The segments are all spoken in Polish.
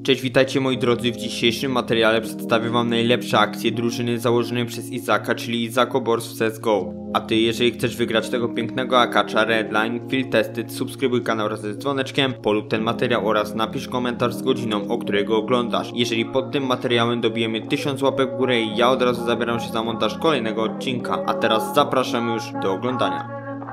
Cześć, witajcie moi drodzy, w dzisiejszym materiale przedstawię wam najlepsze akcje drużyny założonej przez Izaka, czyli Izako Bors w CSGO. A ty, jeżeli chcesz wygrać tego pięknego akacza Redline Field Tested, subskrybuj kanał wraz z dzwoneczkiem, polub ten materiał oraz napisz komentarz z godziną, o której go oglądasz. Jeżeli pod tym materiałem dobijemy 1000 łapek w górę, ja od razu zabieram się za montaż kolejnego odcinka. A teraz zapraszam już do oglądania.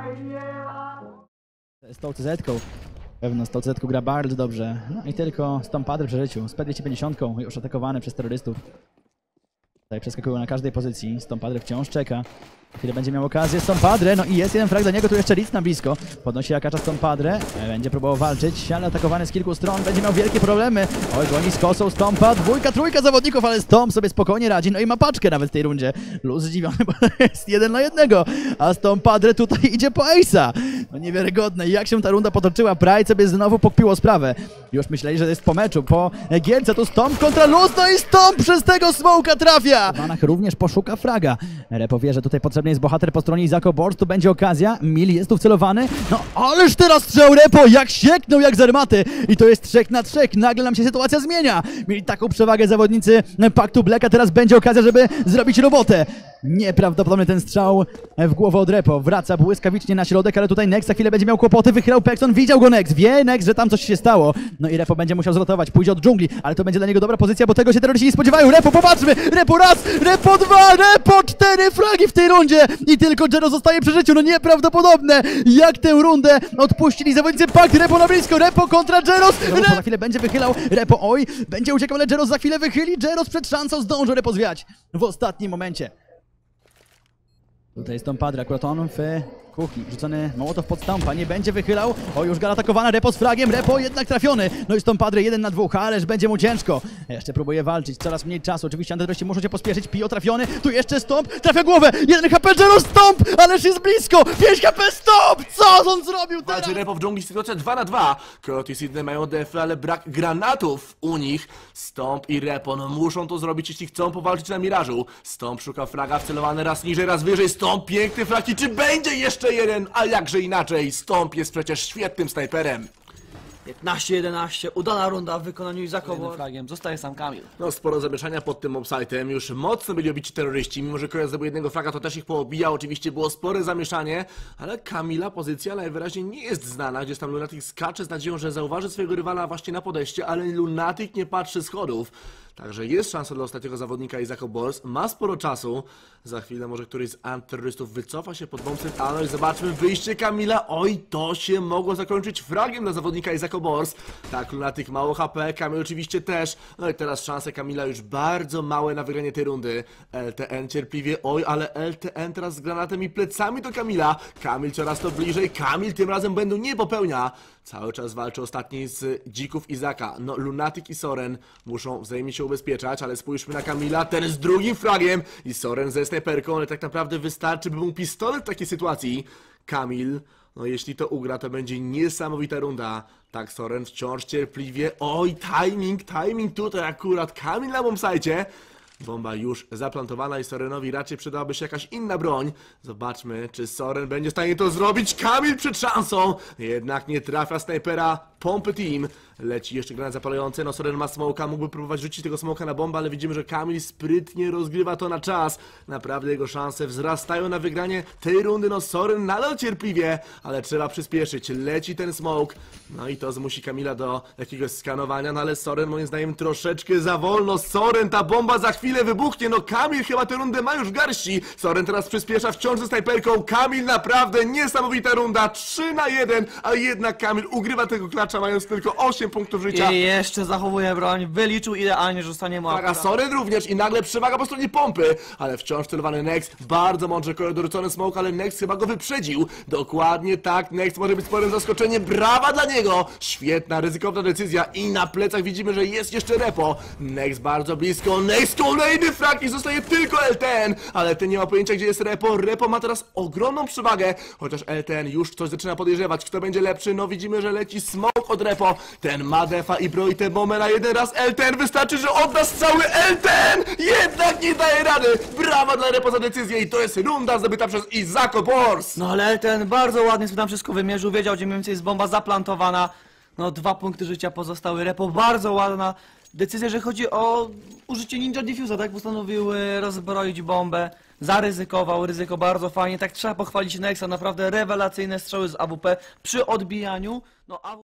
Z tą CZ-ką. Pewno z tą CZ-ką gra bardzo dobrze. No i tylko z tą Padre przy życiu. Z P250 już atakowany przez terrorystów. Tutaj przeskakują na każdej pozycji. Z tą Padre wciąż czeka. Chwilę będzie miał okazję z tą Padre. No i jest jeden frag dla niego. Tu jeszcze Ritz na blisko. Podnosi akacza z tą Padre. Będzie próbował walczyć, ale atakowany z kilku stron. Będzie miał wielkie problemy. Oj, goni z kosą Stompa. Dwójka, trójka zawodników, ale Stomp sobie spokojnie radzi. No i ma paczkę nawet w tej rundzie. Luz zdziwiony, bo jest 1 na 1. A z tą Padre tutaj idzie po Ace'a. No niewiarygodne. Jak się ta runda potoczyła. Pride sobie znowu pokpiło sprawę. Już myśleli, że jest po meczu. Po gierce tu Stomp kontra Luz. No i Stomp przez tego smoka trafia. Manach również poszuka fraga. Repo wie, że tutaj potrzebny jest bohater po stronie Izako Bors. Tu będzie okazja. Mil jest tu wcelowany. No ależ teraz strzał Repo. Jak sieknął, jak z armaty. I to jest 3 na 3. Nagle nam się sytuacja zmienia. Mieli taką przewagę zawodnicy Paktu Blacka. Teraz będzie okazja, żeby zrobić robotę. Nieprawdopodobny ten strzał w głowę od Repo. Wraca błyskawicznie na środek, ale tutaj Nex za chwilę będzie miał kłopoty. Wychylał Pexon, widział go Nex. Wie Nex, że tam coś się stało. No i Repo będzie musiał zrotować. Pójdzie od dżungli, ale to będzie dla niego dobra pozycja, bo tego się terroryści nie spodziewają. Repo, popatrzmy! Repo raz, Repo 2, Repo 4 fragi w tej rundzie i tylko Jero zostaje przy życiu. No nieprawdopodobne, jak tę rundę odpuścili zawodnicy Pakt. Repo na blisko, Repo kontra Jeros. Repo za chwilę będzie wychylał. Repo, oj, będzie uciekał, ale Jeros za chwilę wychyli. Jeros przed szansą zdąży Repo zwiać w ostatnim momencie. Tutaj jest Tom Padre, akurat on w kuchni. Rzucony Mołotow pod Stompa, nie będzie wychylał. O, już gal atakowana, Repo z fragiem, Repo jednak trafiony. No i Tom Padre 1 na 2, ależ będzie mu ciężko. Jeszcze próbuje walczyć, coraz mniej czasu. Oczywiście antyterroryści muszą się pospieszyć. Pio trafiony, tu jeszcze Stomp, trafia głowę. 1 HP, Jero Stomp, ależ jest blisko. 5 HP, Stomp, co on zrobił teraz? Walczy Repo w dżungli, sytuacja 2 na 2. Coyote i Sydney mają defle, ale brak granatów u nich. Stomp i Repo, no muszą to zrobić, jeśli chcą powalczyć na Mirażu. Stomp szuka fraga, wcelowany raz niżej, raz wyżej. Stomp, piękny frag i czy będzie jeszcze jeden? A jakże inaczej, Stomp jest przecież świetnym snajperem. 15-11, udana runda w wykonaniu Izako Bors. Flagiem zostaje sam Kamil. No sporo zamieszania pod tym mobsite'em, już mocno byli obici terroryści, mimo że Koyot zdobył jednego fraga, to też ich poobijał, oczywiście było spore zamieszanie, ale Kamila pozycja najwyraźniej nie jest znana, gdzieś tam Lunatic skacze z nadzieją, że zauważy swojego rywala właśnie na podejście, ale Lunatic nie patrzy schodów. Także jest szansa dla ostatniego zawodnika Izako Bors, ma sporo czasu. Za chwilę może któryś z antyterrorystów wycofa się pod bombset, no i zobaczmy wyjście Kamila. Oj, to się mogło zakończyć fragiem dla zawodnika Izako Bors. Tak, Lunatic mało HP, Kamil oczywiście też. No i teraz szanse Kamila już bardzo małe na wygranie tej rundy. LTN cierpliwie, oj, ale LTN teraz z granatem i plecami do Kamila. Kamil coraz to bliżej, Kamil tym razem błędu nie popełnia. Cały czas walczy ostatni z dzików Izaka. No, Lunatic i Soren muszą wzajemnie się ubezpieczać, ale spójrzmy na Kamila, ten z drugim fragiem i Soren ze snajperką, ale tak naprawdę wystarczy, by był pistolet w takiej sytuacji. Kamil, no jeśli to ugra, to będzie niesamowita runda. Tak, Soren wciąż cierpliwie, oj, timing tutaj akurat, Kamil na bombsite. Bomba już zaplantowana i Sorenowi raczej przydałaby się jakaś inna broń. Zobaczmy, czy Soren będzie w stanie to zrobić. Kamil przed szansą, jednak nie trafia snajpera Pompy Team. Leci jeszcze granat zapalający, no Soren ma smoka, mógłby próbować rzucić tego smoka na bombę, ale widzimy, że Kamil sprytnie rozgrywa to na czas. Naprawdę jego szanse wzrastają na wygranie tej rundy, no Soren nadal cierpliwie, ale trzeba przyspieszyć. Leci ten smoke, no i to zmusi Kamila do jakiegoś skanowania, no ale Soren moim zdaniem troszeczkę za wolno. Soren, ta bomba za chwilę wybuchnie, no Kamil chyba tę rundę ma już w garści. Soren teraz przyspiesza wciąż ze snajperką. Kamil naprawdę niesamowita runda, 3 na 1, ale jednak Kamil ugrywa tego klacza, mając tylko 8 punktów życia. I jeszcze zachowuje broń, wyliczył idealnie, że zostanie mu A Soren również i nagle przewaga po stronie pompy, ale wciąż celowany Nex, bardzo mądrze dorzucony smoke, ale Nex chyba go wyprzedził. Dokładnie tak, Nex może być sporym zaskoczeniem, brawa dla niego. Świetna, ryzykowna decyzja i na plecach widzimy, że jest jeszcze Repo. Nex bardzo blisko, Nex kolejny frag i zostaje tylko LTN, ale ten nie ma pojęcia, gdzie jest Repo. Repo ma teraz ogromną przewagę, chociaż LTN już coś zaczyna podejrzewać, kto będzie lepszy. No widzimy, że leci smoke od Repo, ten ma defa i broi tę bombę na jeden raz. LTN wystarczy, że odda cały LTN, jednak nie daje rady. Brawa dla Repo za decyzję i to jest runda zdobyta przez Izako Bors. No ale ten bardzo ładnie sobie tam wszystko wymierzył, wiedział, gdzie mniej więcej jest bomba zaplantowana. No 2 punkty życia pozostały, Repo bardzo ładna decyzję, że chodzi o użycie Ninja Diffusa, tak? Postanowił rozbroić bombę, zaryzykował, ryzyko bardzo fajnie, tak trzeba pochwalić Nexa, naprawdę rewelacyjne strzały z AWP przy odbijaniu. No,